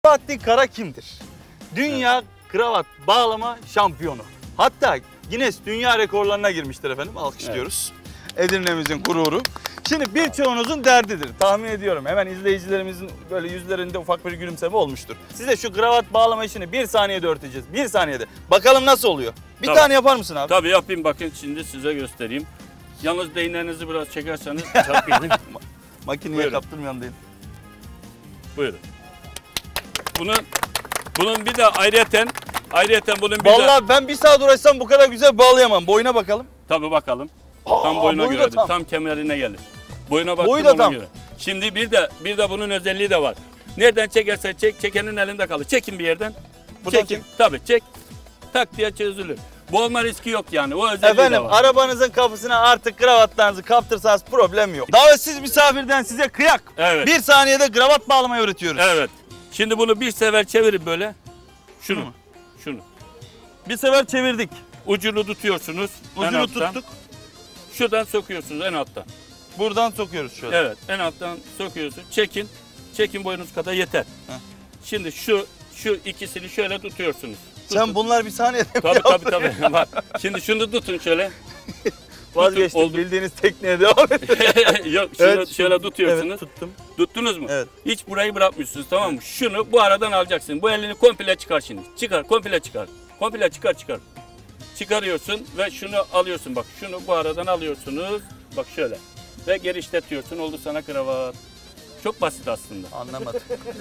Bahattin Kara kimdir? Dünya kravat bağlama şampiyonu. Hatta Guinness Dünya Rekorlarına girmiştir efendim. Alkışlıyoruz. Edirne'mizin gururu. Şimdi birçoğunuzun derdidir. Tahmin ediyorum. Hemen izleyicilerimizin böyle yüzlerinde ufak bir gülümseme olmuştur. Size şu kravat bağlama işini 1 saniyede öğreteceğiz. 1 saniyede. Bakalım nasıl oluyor? Bir tane yapar mısın abi? Tabii yapayım, bakın şimdi size göstereyim. Yalnız değneğinizi biraz çekerseniz çarpayım. Makineye Buyurun. kaptırmayan değil. Buyurun. Bunun bir de ayrıyeten bunun bir de... Vallahi ben 1 saat uğraşsam bu kadar güzel bağlayamam. Boyuna bakalım. Tabii bakalım. Tam boyuna boyu da göre. tam. Tam kemerine gelir. Boyuna baktım, Boyu da ona tam. göre. Şimdi bir de bunun özelliği de var. Nereden çekersen çek, çekenin elinde kalır. Çekin bir yerden. Buradan Çekin. çek. Tabii çek. Tak diye çözülür. Boğulma riski yok yani. O özelliği Efendim de var. arabanızın kapısına artık kravatlarınızı kaptırsanız problem yok. Davetsiz misafirden size kıyak. Evet. 1 saniyede kravat bağlamayı öğretiyoruz. Evet. Şimdi bunu bir sefer çevirin böyle. Şunu. Hı. Şunu. Bir sefer çevirdik. Ucunu tutuyorsunuz. en Ucunu alttan. tuttuk. Şuradan sokuyorsunuz en alttan. Buradan sokuyoruz şöyle. Evet, en alttan sokuyorsun. Çekin. Çekin, boyunuz kadar yeter. Heh. Şimdi şu ikisini şöyle tutuyorsunuz. Sen bunlar 1 saniyede mi Tabii yaptın? tabii. Bak, şimdi şunu tutun şöyle. Vazgeçtim. Oldu. Bildiğiniz tekneye devam edin. Yok, şunu Evet, şöyle tutuyorsunuz. Evet, tuttum. Tuttunuz mu? Evet. Hiç burayı bırakmıyorsunuz, tamam mı? Şunu bu aradan alacaksın. Bu elini komple çıkar şimdi. Çıkar, komple çıkar. Komple çıkar. Çıkarıyorsun ve şunu alıyorsun, bak. Şunu bu aradan alıyorsunuz. Bak şöyle. Ve geri işletiyorsun. Oldu sana kravat. Çok basit aslında. Anlamadım.